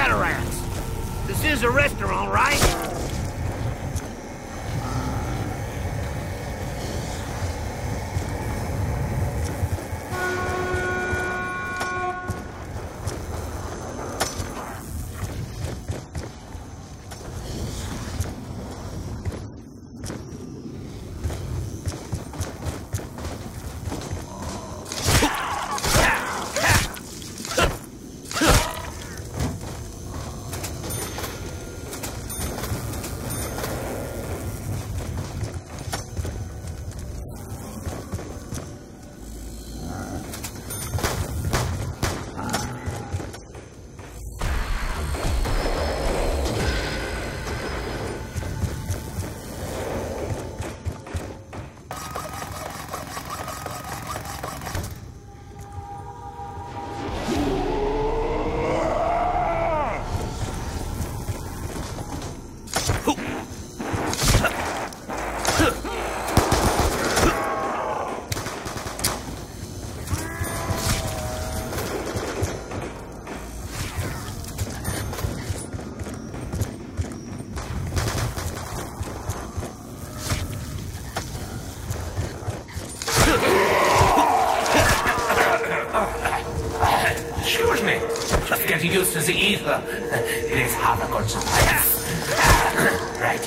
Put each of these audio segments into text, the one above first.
cataracts. This is a restaurant, right? Excuse me, just getting used to the ether. It is hard to concentrate. Right.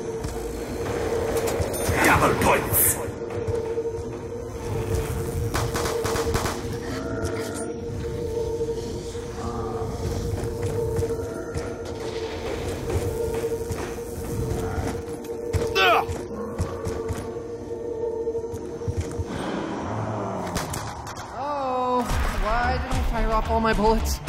Double points. Fire off all my bullets.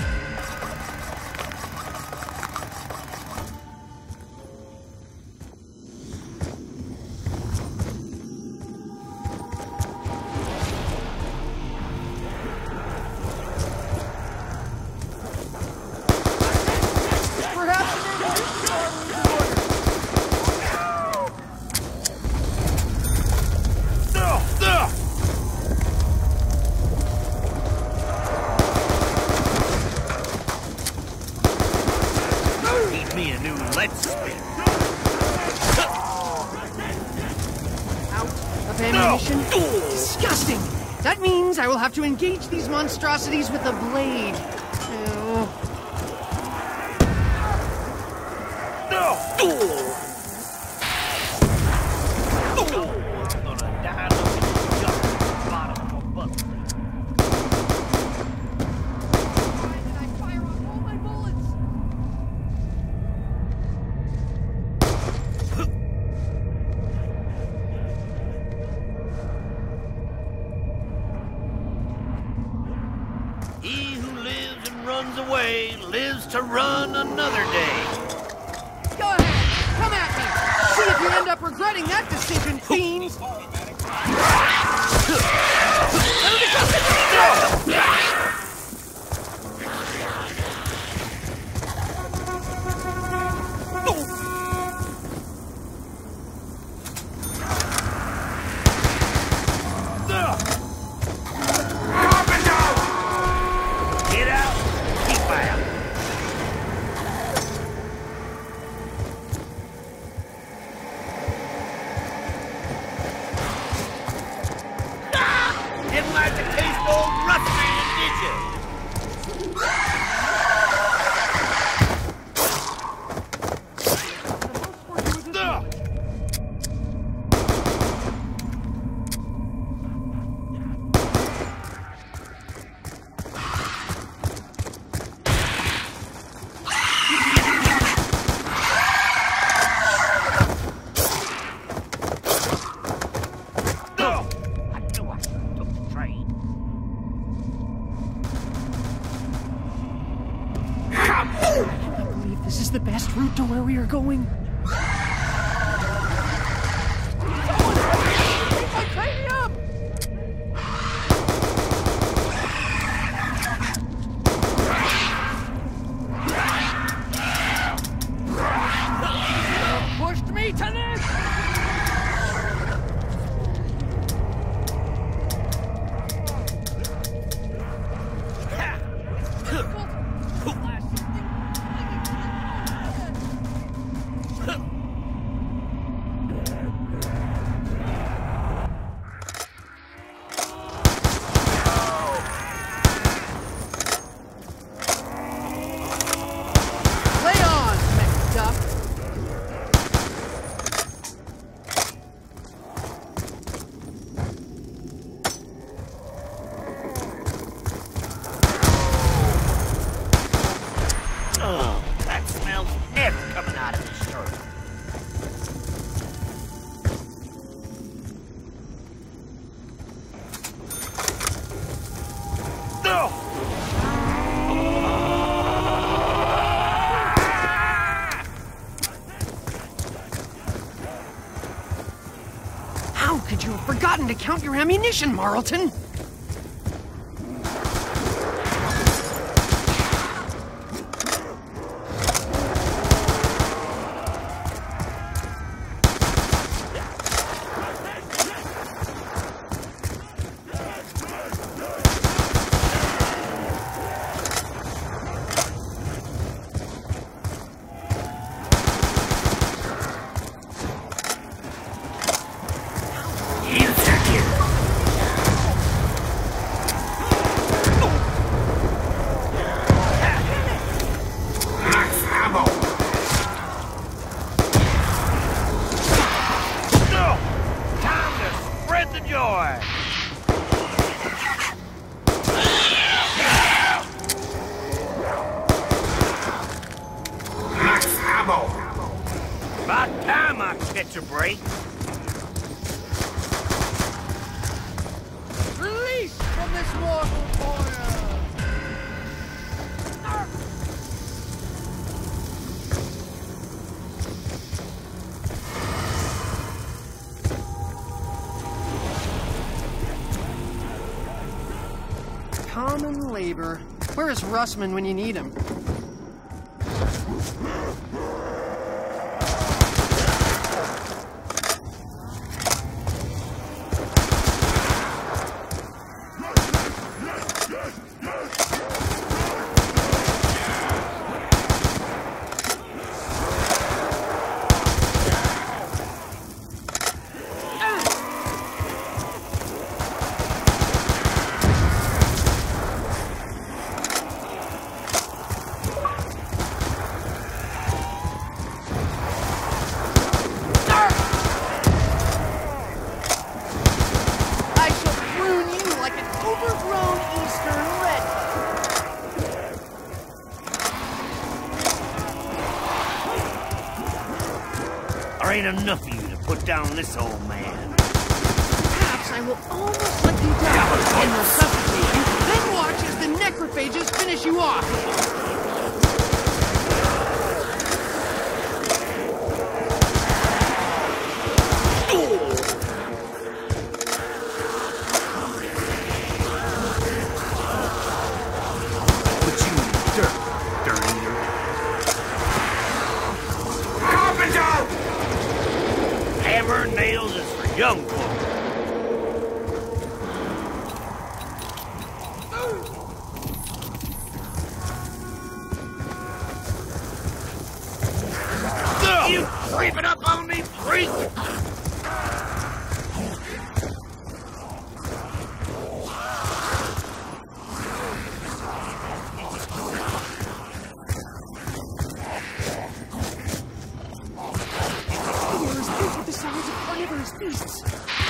Me a new lead spin. Out of ammunition? Disgusting! That means I will have to engage these monstrosities with a blade. Ew. He who lives and runs away lives to run another day. Go ahead, come at me. See if you end up regretting that decision, fiends. Didn't like to taste old rustman, did you? This is the best route to where we are going. Tighten up! Pushed me to this! How could you have forgotten to count your ammunition, Marlton? About time I catch a break. Release from this mortal coil! Common labor. Where is Russman when you need him? There ain't enough of you to put down this old man. Perhaps I will almost let you down and resuscitate you, then watch as the necrophages finish you off. Nails is for young folk. You creeping up on me, freak? Beasts.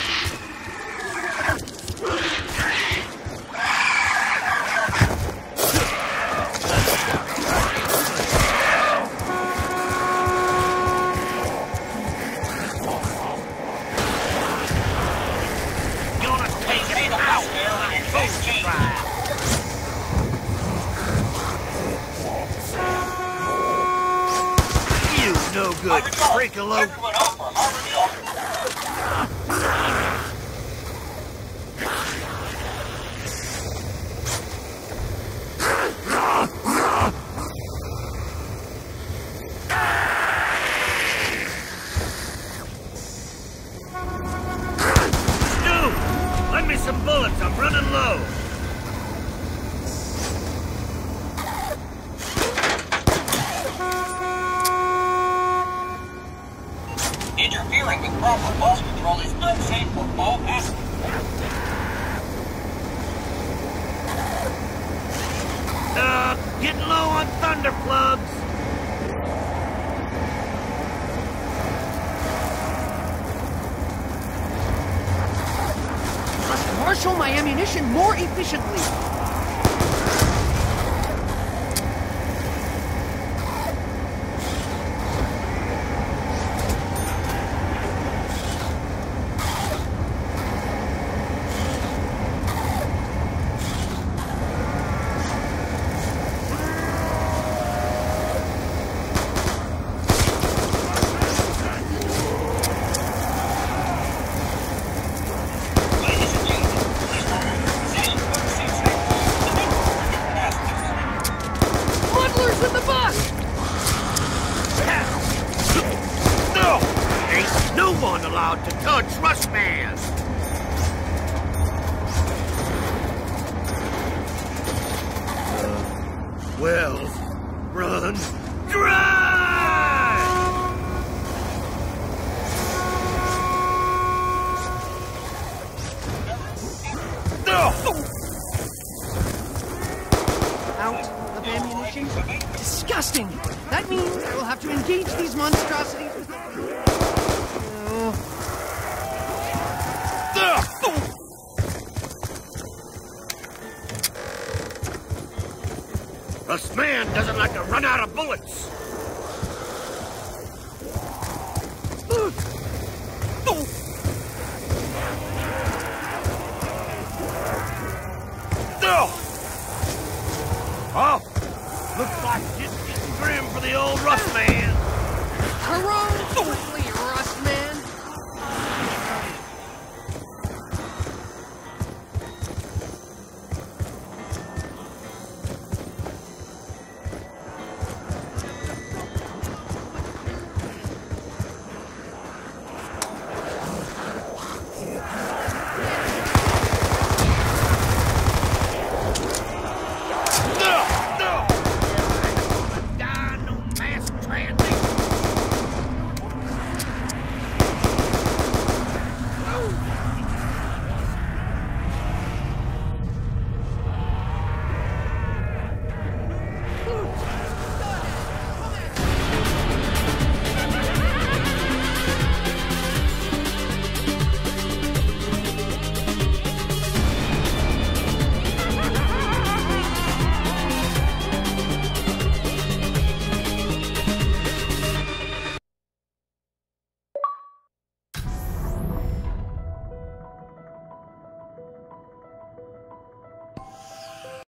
You no good, freak-a-lope. Some bullets, I'm running low. Interfering with proper pulse control is unsafe for all passengers. Getting low on thunder plugs. Marshal my ammunition more efficiently. touch Rustman! Well, run, drive! Out of ammunition? Disgusting! That means I will have to engage these monstrosities with... This man doesn't like to run out of bullets.